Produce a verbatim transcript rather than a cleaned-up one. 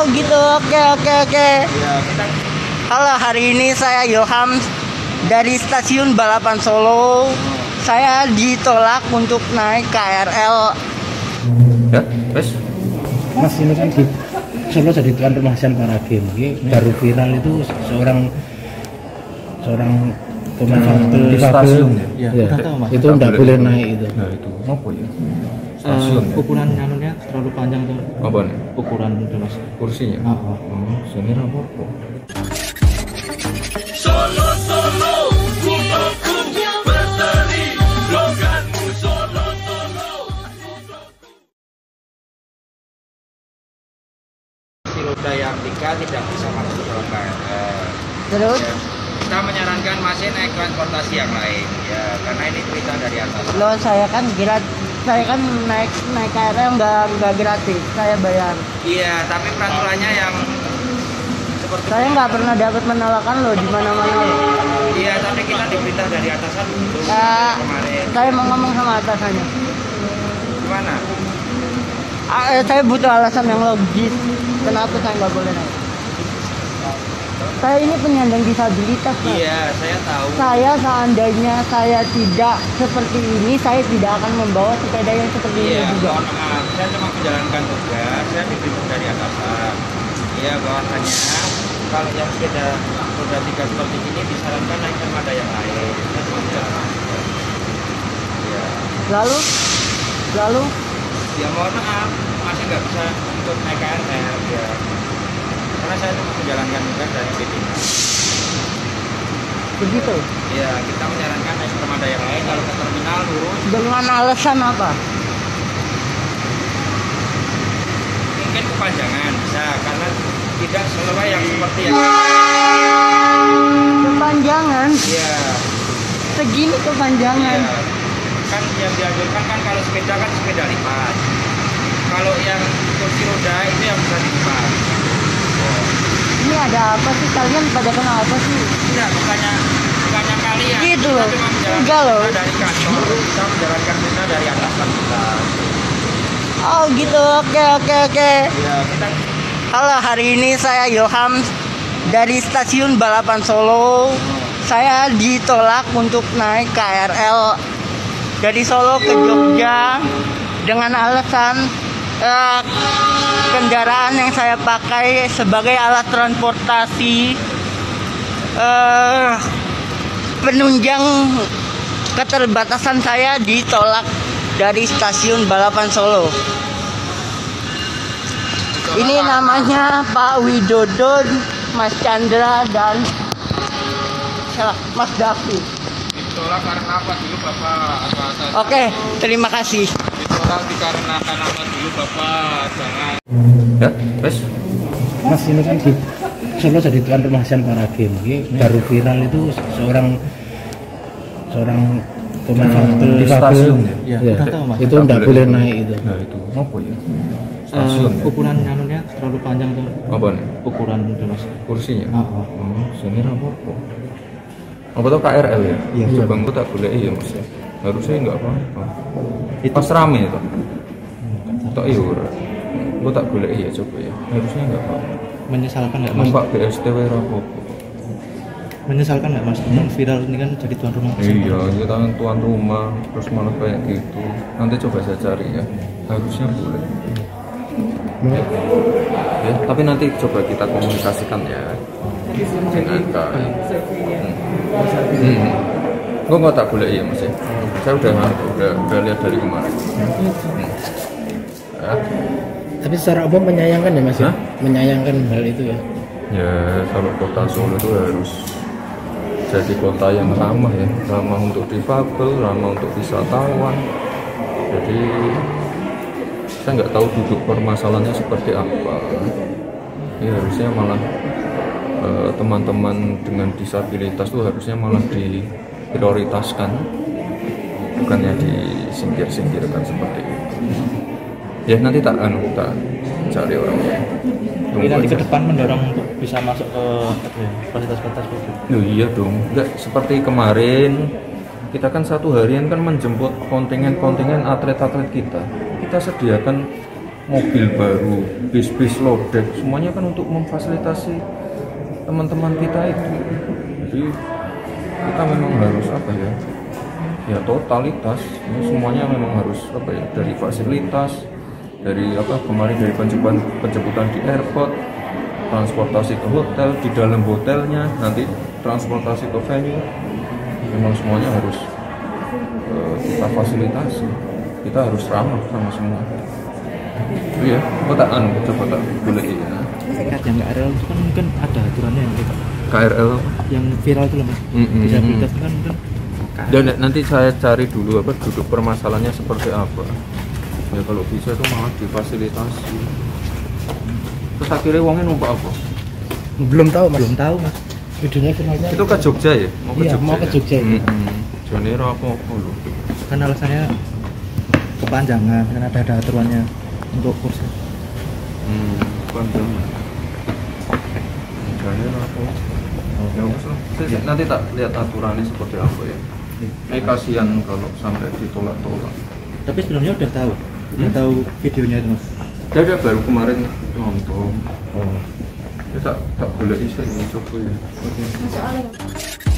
Oh gitu, oke oke oke. Ya, kita... Halo, hari ini saya Yoham dari stasiun Balapan Solo. Saya ditolak untuk naik K R L. Ya, wes. Mas, ini kan di Solo jadi tuan rumah Asian Para Games. Ini baru viral itu seorang seorang pemain di stasiun ya. Ya, Udah tahu, Mas. itu nggak boleh naik itu. Nah itu apa ya? Stasiun. Uh, ukuran anunya terlalu panjang tuh. Apa nih? Ukuran itu, Mas. Kursinya. Oh, oh. Oh, sini apa apa? Solo solo kubaku berteri loganmu solo solo. Si roda yang tiga tidak bisa masuk ke dalam K R L. Terus? Ya. Kita menyarankan masih naik transportasi yang lain, ya karena ini perintah dari atas. Loh, saya kan gratis. Saya kan naik naik K R L nggak nggak gratis. Saya bayar. Iya, tapi peraturannya yang seperti Saya nggak pernah dapat penolakan loh di mana-mana loh. Iya, tapi kita diperintah dari atasan begitu Eh, kemarin. saya mau ngomong sama atasannya. Gimana? Ah, eh, saya butuh alasan yang logis. Kenapa saya nggak boleh naik? Saya ini penyandang disabilitas, Pak. Iya, saya tahu. Saya seandainya saya tidak seperti ini, saya tidak akan membawa sepeda yang seperti Iya, ini juga. mohon maaf. Saya cuma menjalankan tugas. Saya diperintah dari atasan. Iya, bahwasanya kalau yang sepeda roda tiga seperti ini disarankan naik armada yang lain. Saya cuma menjalankan tugas. Iya. Lalu, lalu, Ya mohon maaf, masih nggak bisa untuk naik K R L ya. Karena saya cuma menjalankan tugas dari P T K. begitu. Iya, kita menyarankan naik armada yang lain. Kalau ke terminal lurus, Dengan alasan apa? mungkin kepanjangan bisa karena tidak sesuai yang seperti yang. Kepanjangan, Iya. segini kepanjangan. Iya. Kan yang dianjurkan kan kalau sepeda kan sepeda lipat. Kalau yang kursi roda itu yang bisa dilipat. Ini ada apa sih? Kalian pada kenapa sih? Tidak, bukannya bukannya kalian. Gitu Kita loh. cuma menjalankan Enggak loh. perintah dari kantor. Kita menjalankan perintah dari atasan kita. Oh gitu, oke oke oke. Iya, kita Halo, hari ini saya Yoham dari stasiun Balapan Solo. Saya ditolak untuk naik K R L dari Solo ke Jogja dengan alasan eh, kendaraan yang saya pakai sebagai alat transportasi eh, penunjang keterbatasan saya ditolak dari stasiun Balapan Solo. Ini namanya Pak Widodo, Mas Chandra, dan salah, Mas David. Ditolak karena apa dulu Bapak? Apa Oke, terima kasih. Ditolak dikarenakan apa dulu Bapak? Jangan. Ya, wes. Mas, ini kan di Solo jadi tuan rumah Asian Para Games. Ini baru viral itu seorang seorang pemain di stasiun ya. Ya, Udah tahu, Mas. itu nggak boleh naik itu. Nah itu apa ya? Uh, Stasiun ya. ukuran anunya terlalu panjang tuh. Apa nih? Ukuran itu, Mas. Kursinya. Oh, oh. Oh, sini apa apa? Apa tuh K R L ya? Iya. Coba aku tak boleh ya Mas. Harusnya nggak apa-apa. Pas rame itu. Tak iya ora. Aku tak boleh ya coba ya. Harusnya nggak apa-apa. Menyesalkan nggak, Mas? Numpak B S T W apa? Menyesalkan nggak, Mas? Yang viral ini kan jadi tuan rumah. Iya, kita kan tuan rumah, terus malah kayak gitu. Nanti coba saya cari ya. Harusnya boleh. Ya, ya, tapi nanti coba kita komunikasikan ya dengan K. Hmm. Hmm. Gue nggak tak boleh ya Mas ya. Saya udah udah, udah lihat dari kemarin. Hmm. Ya. Tapi secara umum menyayangkan ya Mas ya? Hah? Menyayangkan hal itu ya. Ya, kalau kota Solo itu harus jadi kota yang ramah ya, ramah untuk difabel, ramah untuk wisatawan. Jadi saya nggak tahu duduk permasalahannya seperti apa. Ya harusnya malah eh, teman-teman dengan disabilitas itu harusnya malah diprioritaskan, bukannya disingkir-singkirkan seperti itu. Ya nanti tak anu tak cari orangnya. Mungkin nanti ke depan mendorong untuk bisa masuk ke fasilitas-fasilitas publik. Loh, iya dong, nggak seperti kemarin kita kan satu harian kan menjemput kontingen-kontingen atlet-atlet kita. Kita sediakan mobil baru, bis-bis lodek, semuanya kan untuk memfasilitasi teman-teman kita itu. Jadi kita memang harus apa ya? Ya totalitas. Ini semuanya memang harus apa ya? Dari fasilitas, dari apa kemarin dari penjemputan penjemputan di airport, transportasi ke hotel, di dalam hotelnya, nanti transportasi ke venue, memang semuanya harus uh, kita fasilitasi. Kita harus ramah sama semua. Iya, kota anu coba tak boleh ya. Sekat yang K R L itu kan mungkin ada aturannya yang gitu. K R L Yang viral itu loh mas. Mm, mm, Disabilitas itu kan mungkin. dan nanti saya cari dulu apa duduk permasalahannya seperti apa. Ya kalau bisa itu malah difasilitasi. Terus akhirnya uangnya numpak apa? Belum tahu mas. Belum tahu mas. Videonya finalnya. Itu ke Jogja ya? Mau ke Iya, Jogja. mau ke Jogja. Mm -hmm. Janera apa apa loh. Kan alasannya kepanjangan, kan ada ada aturannya untuk kursi. Hmm, panjangan. Janera apa? Ya wes lah. Saya nanti tak lihat aturannya seperti apa ya. Ini kasihan kalau sampai ditolak-tolak. Tapi sebenarnya udah tahu, udah tahu videonya itu mas. Dia udah baru kemarin nonton. Oh. Ya tak tak boleh isi ini coba ya.